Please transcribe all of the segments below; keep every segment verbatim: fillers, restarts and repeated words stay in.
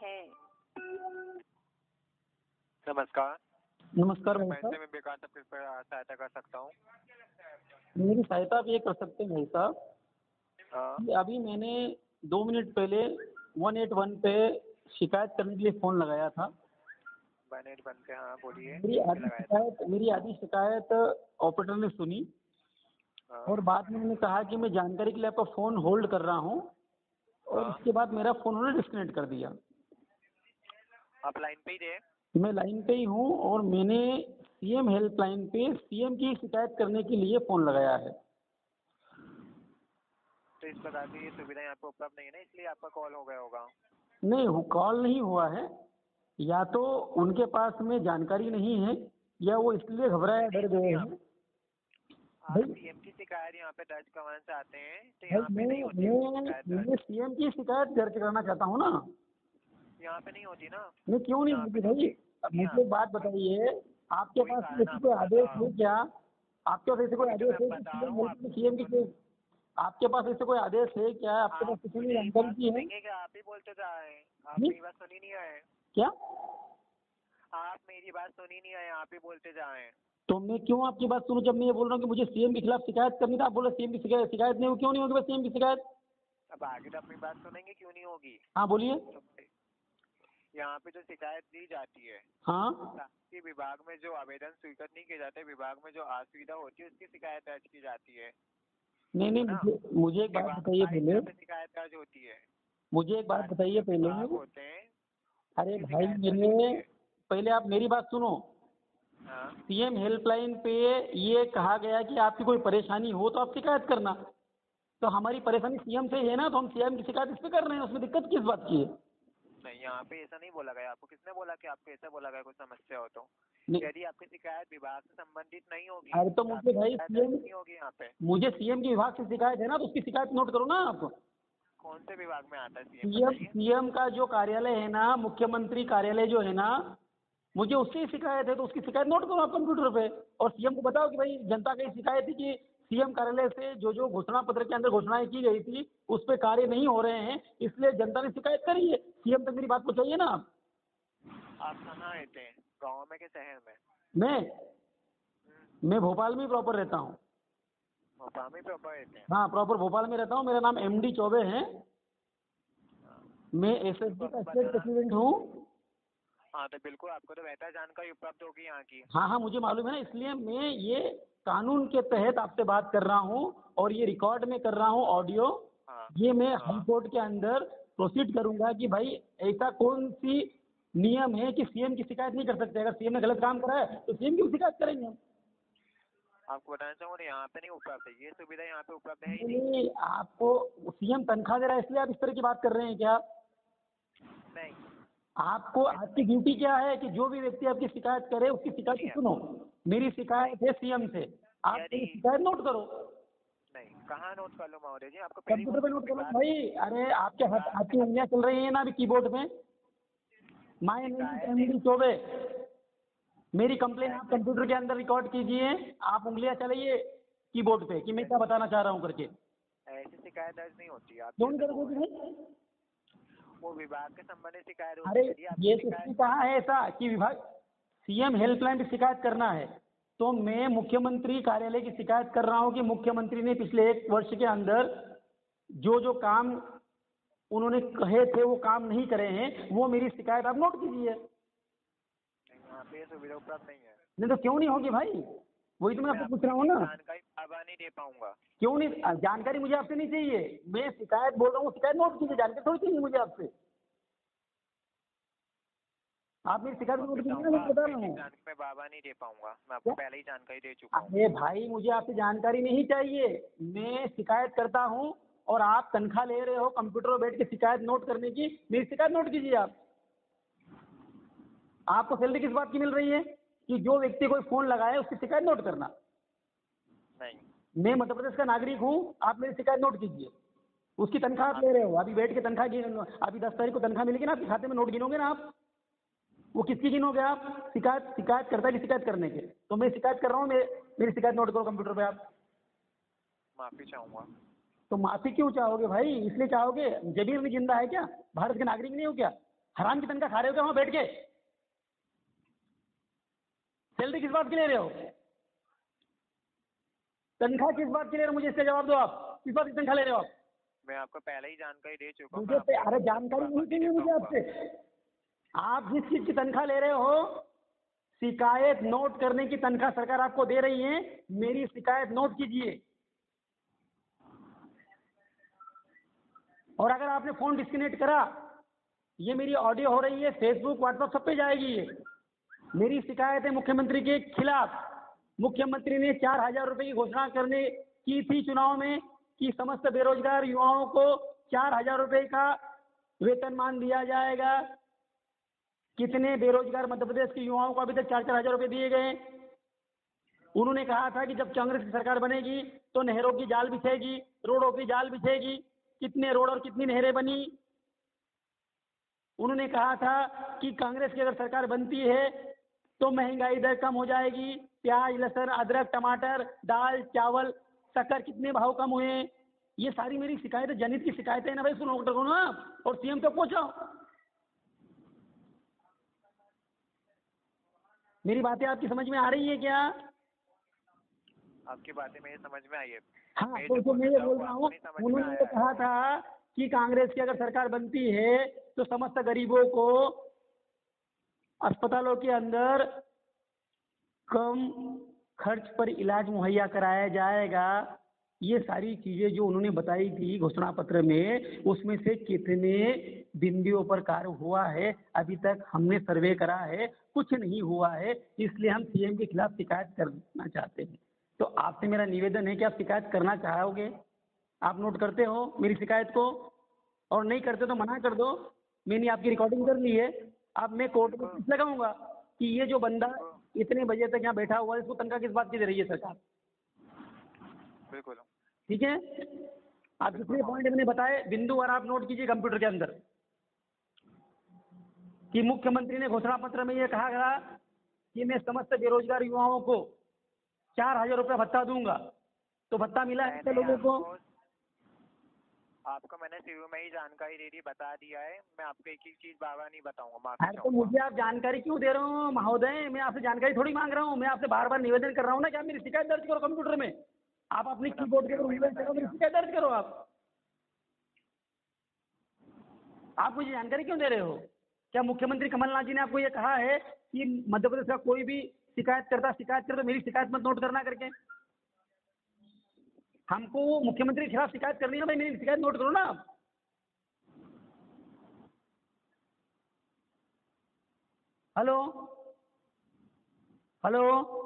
है। नमस्कार। नमस्कार भाई पैसे साहब। में बेकार तब किस पर सहायता कर सकता हूँ? मेरी सहायता आप ये कर सकते हैं भाई साहब हाँ। कि अभी मैंने दो मिनट पहले वन एट वन पे शिकायत करने के लिए फ़ोन लगाया था। वन एट वन पे हाँ बोलिए। मेरी आधी लगाया था। शिकायत मेरी आधी शिकायत ऑपरेटर ने सुनी हाँ। और बाद में उन्होंने कहा कि मैं जानकारी के लिए आपका फ़ोन होल्ड कर रहा हूँ और हाँ। उसके बाद मेरा फ़ोन उन्होंने डिस्कनेक्ट कर दिया। आप लाइन पे ही थे? मैं लाइन पे ही हूँ और मैंने सीएम हेल्पलाइन पे सीएम की शिकायत करने के लिए फ़ोन लगाया है। तो इस प्रकार की ये सुविधा यहाँ पे उपलब्ध नहीं है ना, इसलिए आपका कॉल हो गया होगा। नहीं, वो कॉल नहीं हुआ है, या तो उनके पास में जानकारी नहीं है या वो इसलिए घबराए डर गए हैं। आप भाई सीएम की शिकायत यहाँ पे दर्ज करवाना चाहते हैं तो भाई यहाँ पे मैं नहीं होती है मैं शिकायत मैं दर्ज। सीएम की शिकायत दर्ज कराना चाहता हूँ ना। यहाँ पे नहीं होती ना। मैं क्यों नहीं यहाँ होती पे भाई? अब नहीं मुझे एक बात बताइए, आपके कोई पास कारण ऐसी कोई आपको आदेश बताओ। है क्या? आपके पास ऐसे कोई वही तो आदेश मैं है कि बता सीएम रहा हूँ आप। सीएम की आपके पास ऐसे कोई आदेश है क्या? आपके पास आप किसी ने मेरी जानकारी बात की है सुनेंगे क्या? आप ही बोलते जा रहे हैं। आप जी? मेरी बात सुनी नहीं रहे हैं। क्या? आप मेरी बात सुनी नहीं रहे हैं, आप ही बोलते जा रहे हैं। तो मैं क्यों आपकी बात सुनूं जब मैं ये बोल रहा हूँ कि मुझे सीएम के खिलाफ शिकायत करनी था? आप बोल रहे सीएम की शिकायत शिकायत नहीं हो, क्यों नहीं होगी बस सीएम की शिकायत? अब आगे तो अपनी बात सुनेंगे, क्यों नहीं होगी? हाँ बोलिए। तो यहाँ पे जो शिकायत दी जाती है हाँ ताकि विभाग में जो आवेदन स्वीकृत नहीं किए जाते, विभाग में जो असुविधा होती है उसकी शिकायत दर्ज की जाती है। नहीं नहीं, है ना? मुझे मुझे एक बात विभाग बताइए सारी पहले तरह से शिकायत दर्ज होती है। मुझे एक बात सारे बताइए जो पहले विभाग होते हैं अरे उसकी भाई शिकायत दर्ज मेरे होती है। पहले आप मेरी बात सुनो। हाँ। सीएम हेल्पलाइन पे ये कहा गया कि आपकी कोई परेशानी हो तो आप शिकायत करना। तो हमारी परेशानी सीएम से है ना, तो हम सीएम की शिकायत इस पे कर रहे हैं, उसमें दिक्कत किस बात की है? नहीं, यहाँ पे ऐसा नहीं बोला गया। आपको किसने बोला कि आपको ऐसा बोला गया कोई समस्या हो तो? नहीं। यदि आपकी शिकायत विभाग से संबंधित नहीं होगी अरे तो तो मुझे आपकी भाई शिकायत सीएम दर्ज नहीं होगी यहाँ पे। मुझे सीएम की विभाग से शिकायत है ना, तो उसकी शिकायत नोट करो ना आप। कौन से विभाग में आता है सीएम सीएम बताइए? सीएम का जो कार्यालय है ना, मुख्यमंत्री कार्यालय जो है ना, मुझे उससे ही शिकायत है, तो उसकी शिकायत नोट करो आप कंप्यूटर पे और सीएम को बताओ कि भाई जनता की शिकायत थी कि सीएम कार्यालय से जो जो घोषणा पत्र के अंदर घोषणाएं की गई थी उस पे कार्य नहीं हो रहे हैं, इसलिए जनता ने शिकायत करी है। सीएम तक मेरी बात पहुंचाइए ना आप। आप कहाँ रहते हैं, गाँव में कि शहर में? मैं मैं भोपाल में प्रॉपर रहता हूँ। भोपाल में प्रॉपर रहते हैं? हाँ प्रॉपर भोपाल में रहता हूँ। मेरा नाम एम डी चौबे है। मैं एस एस डी का स्टेट प्रेसिडेंट हूँ। हाँ तो बिल्कुल आपको तो बेहतर जानकारी उपलब्ध होगी यहाँ की। हाँ हाँ मुझे मालूम है ना, इसलिए मैं ये कानून के तहत आपसे बात कर रहा हूँ और ये रिकॉर्ड में कर रहा हूँ ऑडियो। हाँ। ये मैं हाँ। हाई कोर्ट के अंदर प्रोसीड करूंगा कि भाई ऐसा कौन सी नियम है कि सीएम की शिकायत नहीं कर सकते। अगर सीएम ने गलत काम करा है तो सीएम की शिकायत करेंगे हम। आपको बताना चाहूँगा यहाँ पे नहीं उपलब्ध है, ये सुविधा यहाँ पे उपलब्ध है ही नहीं। नहीं, आपको सीएम तनख्वाह दे रहा है इसलिए आप इस तरह की बात कर रहे हैं क्या? नहीं। आपको आपकी ड्यूटी क्या है कि जो भी व्यक्ति आपकी शिकायत करे उसकी शिकायत सुनो। मेरी शिकायत है सीएम से, आप मेरी शिकायत नोट करो। नहीं, कहाँ नोट कर लो महोदय जी? आपको पहली कंप्यूटर पे नोट करो भाई। अरे आपके हाथ आपकी उंगलियां चल रही है ना अभी कीबोर्ड में। My name is M D Chaubey. मेरी कंप्लेन आप कंप्यूटर के अंदर रिकॉर्ड कीजिए, आप उंगलियां चलाइए कीबोर्ड पे कि मैं क्या बताना चाह रहा हूँ करके। ऐसी शिकायत दर्ज नहीं होती। आप क्यों नहीं करोगे भाई? वो विभाग के संबंधित शिकायत होती अरे है। यदि आपकी ये शिकायत कहाँ है ऐसा कि विभाग सीएम हेल्पलाइन पे शिकायत करना है तो मैं मुख्यमंत्री कार्यालय की शिकायत कर रहा हूँ कि मुख्यमंत्री ने पिछले एक वर्ष के अंदर जो जो काम उन्होंने कहे थे वो काम नहीं करे हैं, वो मेरी शिकायत आप नोट कीजिए। यहाँ पे सुविधा उपलब्ध नहीं है। नहीं तो क्यों नहीं होगी भाई? वही तो मैं आपको पूछ रहा हूँ ना। जानकारी बाबा नहीं दे पाऊंगा। क्यों नहीं? जानकारी मुझे आपसे नहीं चाहिए, मैं शिकायत बोल रहा हूँ, शिकायत नोट कीजिए, जानकारी थोड़ी चाहिए मुझे आपसे। आप मेरी शिकायत नोट कीजिए ना, मैं बता रहा हूँ। मैं बाबा नहीं दे पाऊंगा, मैं आपको पहले ही जानकारी दे चुका हूँ। अरे भाई मुझे आपसे जानकारी नहीं चाहिए, मैं शिकायत करता हूँ और आप तनख्वाह ले रहे हो कंप्यूटर पर बैठ के शिकायत नोट करने की। मेरी शिकायत नोट कीजिए आप। आपको सैलरी किस बात की मिल रही है कि जो व्यक्ति कोई फोन लगाए उसकी शिकायत नोट करना? नहीं। मैं मध्य प्रदेश का नागरिक हूँ, आप मेरी शिकायत नोट कीजिए। उसकी तनख्वाह आप ले रहे हो, अभी बैठ के तनख्वाह गिन अभी दस तारीख को तनख्वाह मिलेगी ना, आपके खाते में नोट गिनोगे ना आप? वो किसकी गिनोगे आप? शिकायत शिकायत करता है कि शिकायत करने के? तो मैं शिकायत कर रहा हूँ, मैं मेरी शिकायत नोट करो कंप्यूटर पे आप। माफी चाहूंगा। तो माफी क्यों चाहोगे भाई? इसलिए चाहोगे जबीर भी जिंदा है क्या? भारत के नागरिक नहीं हो क्या? हराम की तनख्वाह खा रहे हो क्या वहां बैठ के? सैलरी किस बात के ले रहे हो? तनख्वाह किस बात के ले रहे हो? मुझे इसका जवाब दो आप, किस बात की तनख्वाह ले रहे हो आप? मैं आपको पहले ही जानकारी दे चुका हूँ। मुझे पे, अरे जानकारी नहीं चाहिए मुझे आपसे। आप जिस चीज की तनख्वाह ले रहे हो, शिकायत नोट करने की तनख्वाह सरकार आपको दे रही है, मेरी शिकायत नोट कीजिए। और अगर आपने फोन डिस्कनेक्ट करा, ये मेरी ऑडियो हो रही है, फेसबुक व्हाट्सएप सब पे जाएगी ये। मेरी शिकायत है मुख्यमंत्री के खिलाफ। मुख्यमंत्री ने चार हजार रुपए की घोषणा करने की थी चुनाव में कि समस्त बेरोजगार युवाओं को चार हजार रुपए का वेतनमान दिया जाएगा। कितने बेरोजगार मध्य प्रदेश के युवाओं को अभी तक चार चार हजार रुपए दिए गए? उन्होंने कहा था कि जब कांग्रेस की सरकार बनेगी तो नहरों की जाल बिछेगी, रोडों की जाल बिछेगी। कितने रोड और कितनी नहरें बनी? उन्होंने कहा था कि कांग्रेस की अगर सरकार बनती है तो महंगाई दर कम हो जाएगी। प्याज, लहसुन, अदरक, टमाटर, दाल, चावल, शक्कर कितने भाव कम हुए? ये सारी मेरी शिकायतें, जनहित की शिकायतें ना भाई, सुनो करो ना और सीएम तक पहुंचाओ। मेरी बातें आपकी समझ में आ रही है क्या? आपकी बातें मेरी समझ में आई है। हाँ, तो जो मैं ये बोल रहा हूँ, उन्होंने तो कहा था कि कांग्रेस की अगर सरकार बनती है तो समस्त गरीबों को अस्पतालों के अंदर कम खर्च पर इलाज मुहैया कराया जाएगा। ये सारी चीजें जो उन्होंने बताई थी घोषणा पत्र में, उसमें से कितने बिंदुओं पर कार्य हुआ है? अभी तक हमने सर्वे करा है, कुछ नहीं हुआ है। इसलिए हम सीएम के खिलाफ शिकायत करना चाहते हैं। तो आपसे मेरा निवेदन है कि आप शिकायत करना चाहोगे? आप नोट करते हो मेरी शिकायत को? और नहीं करते तो मना कर दो। मैंने आपकी रिकॉर्डिंग कर ली है। अब मैं कोर्ट में केस लगाऊंगा कि ये जो बंदा इतने बजे तक यहाँ बैठा हुआ है, इसको तनख्वाह किस बात की दे रही है सरकार? बिल्कुल। ठीक है, आप जितने पॉइंट मैंने बताए बिंदुवार आप नोट कीजिए कंप्यूटर के अंदर कि मुख्यमंत्री ने घोषणा पत्र में ये कहा गया कि मैं समस्त बेरोजगार युवाओं को चार हजार रुपया भत्ता दूंगा। तो भत्ता मिला है क्या लोगों को? आपको मैंने शुरू में ही जानकारी दे दी, बता दिया है। मैं आपको एक ही चीज बार बार नहीं बताऊंगा। अरे तो मुझे आप जानकारी क्यों दे रहे हो महोदय? मैं आपसे जानकारी थोड़ी मांग रहा हूँ। मैं आपसे बार बार निवेदन कर रहा हूँ ना कि आप मेरी शिकायत दर्ज करो कंप्यूटर में। आप अपनी कीबोर्ड के ऊपर मेरी शिकायत दर्ज करो। आप आप मुझे जानकारी क्यों दे रहे हो? क्या मुख्यमंत्री कमलनाथ जी ने आपको ये कहा है कि मध्य प्रदेश का कोई भी शिकायत करता शिकायत करे तो मेरी शिकायत मत नोट करना करके? हमको मुख्यमंत्री के खिलाफ शिकायत करनी है भाई, मेरी शिकायत नोट करो ना आप। हेलो हेलो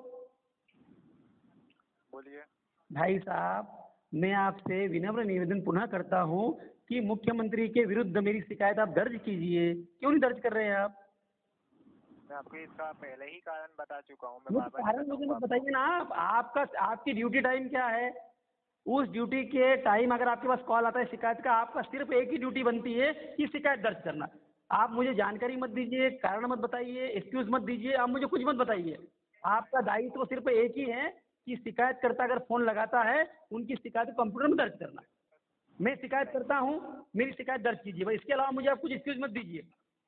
बोलिए भाई साहब, मैं आपसे विनम्र निवेदन पुनः करता हूं कि मुख्यमंत्री के विरुद्ध मेरी शिकायत आप दर्ज कीजिए। क्यों नहीं दर्ज कर रहे हैं आप? मैं आपको इसका पहले ही कारण बता चुका हूँ। मैं वो बार बार कारण मुझे मत बताइए ना। आप आपका आपकी ड्यूटी टाइम क्या है? उस ड्यूटी के टाइम अगर आपके पास कॉल आता है शिकायत का, आपका सिर्फ एक ही ड्यूटी बनती है कि शिकायत दर्ज करना। आप मुझे जानकारी मत दीजिए, कारण मत बताइए, एक्सक्यूज मत दीजिए, आप मुझे कुछ मत बताइए। आपका दायित्व तो सिर्फ एक ही है कि शिकायतकर्ता अगर फोन लगाता है उनकी शिकायत को कंप्यूटर में दर्ज करना। मैं शिकायत करता हूँ, मेरी शिकायत दर्ज कीजिए भाई। इसके अलावा मुझे आप कुछ एक्सक्यूज मत दीजिए।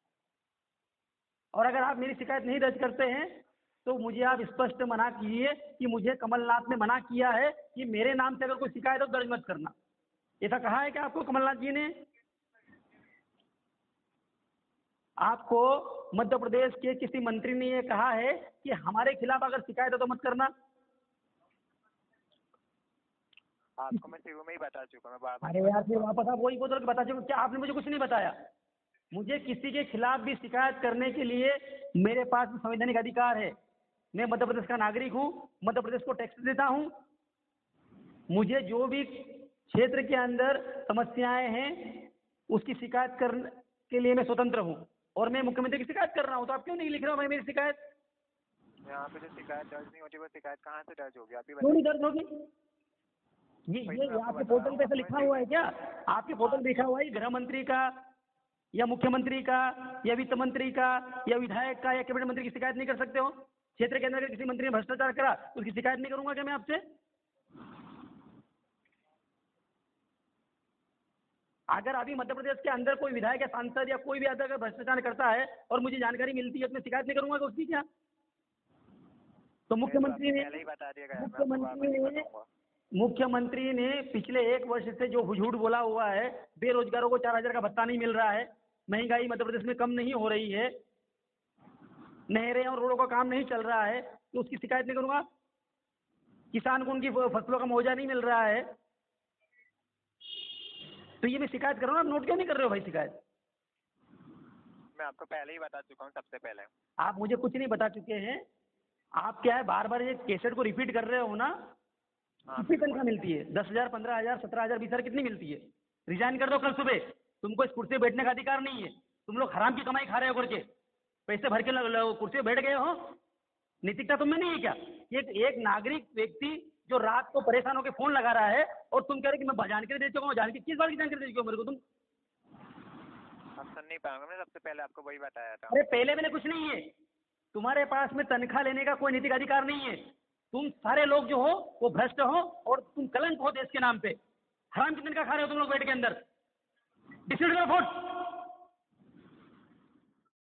और अगर आप मेरी शिकायत नहीं दर्ज करते हैं तो मुझे आप स्पष्ट मना कीजिए कि मुझे कमलनाथ ने मना किया है कि मेरे नाम से अगर कोई शिकायत हो दर्ज मत करना। ऐसा कहा है क्या आपको कमलनाथ जी ने? आपको मध्य प्रदेश के किसी मंत्री ने ये कहा है कि हमारे खिलाफ अगर शिकायत हो तो मत करना? आपको मैं शुरू में ही बता चुका। मैं बार बार अरे यार फिर वापस आप वही बोल के बता चुके। क्या आपने मुझे कुछ नहीं बताया? मुझे किसी के खिलाफ भी शिकायत करने के लिए मेरे पास संवैधानिक अधिकार है। मैं मध्य प्रदेश का नागरिक हूँ, मध्य प्रदेश को टैक्स देता हूँ। मुझे जो भी क्षेत्र के अंदर समस्याएं हैं उसकी शिकायत करने के लिए मैं स्वतंत्र हूँ और मैं मुख्यमंत्री की शिकायत कर रहा हूँ। तो आप क्यों नहीं लिख रहे हो भाई मेरी शिकायत? यहाँ पे जो शिकायत दर्ज नहीं होती वो शिकायत कहाँ से दर्ज होगी? आप ही क्यों नहीं दर्ज होगी? ये ये आपके पोर्टल पे ऐसा लिखा हुआ है क्या? आपके पोर्टल पे लिखा हुआ है गृह मंत्री का या मुख्यमंत्री का या वित्त मंत्री का या विधायक का या कैबिनेट मंत्री की शिकायत नहीं कर सकते हो? क्षेत्र के अंदर अगर किसी मंत्री ने भ्रष्टाचार करा तो उसकी शिकायत नहीं करूंगा क्या मैं आपसे? अगर अभी मध्य प्रदेश के अंदर कोई विधायक या सांसद या कोई भी अगर भ्रष्टाचार करता है और मुझे जानकारी मिलती है तो मैं शिकायत नहीं करूंगा उसकी क्या? तो मुख्यमंत्री ने पहले ही बता दिया गया, मैं आपको मुख्यमंत्री वापस ने बताऊंगा। मुख्यमंत्री ने पिछले एक वर्ष से जो झूठ बोला हुआ है, बेरोजगारों को चार हजार का भत्ता नहीं मिल रहा है, महंगाई मध्य प्रदेश में कम नहीं हो रही है, नहरें और रोडों का काम नहीं चल रहा है, तो उसकी शिकायत नहीं करूंगा? किसान को उनकी फसलों का मुआवजा नहीं मिल रहा है, तो ये मैं शिकायत कर रहा हूँ। आप नोट क्यों नहीं कर रहे हो भाई शिकायत? मैं आपको पहले ही बता चुका हूँ सबसे पहले। आप मुझे कुछ नहीं बता चुके हैं। आप क्या है बार बार ये कैसेट को रिपीट कर रहे हो ना? हाँ, कितनी तनख्वाह मिलती है? दस हजार, पंद्रह हजार, सत्रह हजार, बीस हजार कितनी मिलती है? रिजाइन कर दो कल सुबह। तुमको इस कुर्सी पे बैठने का अधिकार नहीं है। तुम लोग हराम की कमाई खा रहे हो करके, पैसे भर के ल- ल- कुर्सी पे बैठ गए हो। नैतिकता तुम में नहीं है क्या? एक एक नागरिक व्यक्ति जो रात को परेशान होकर फोन लगा रहा है और तुम कह रहे कि मैं जानकारी दे चुका हूँ। जानकारी किस बात की जानकारी दे चुके हो मेरे को तुम? आप सुन नहीं पाएंगे, मैंने सबसे पहले आपको वही बताया था। अरे पहले मैंने कुछ नहीं है। तुम्हारे पास में तनख्वाह लेने का कोई नैतिक अधिकार नहीं है। तुम सारे लोग जो हो वो भ्रष्ट हो और तुम कलंक हो देश के नाम पे। हराम की तनख्वाह खा रहे हो तुम लोग बैठ के अंदर। डिस्ट्रीब्यूट करो वोट।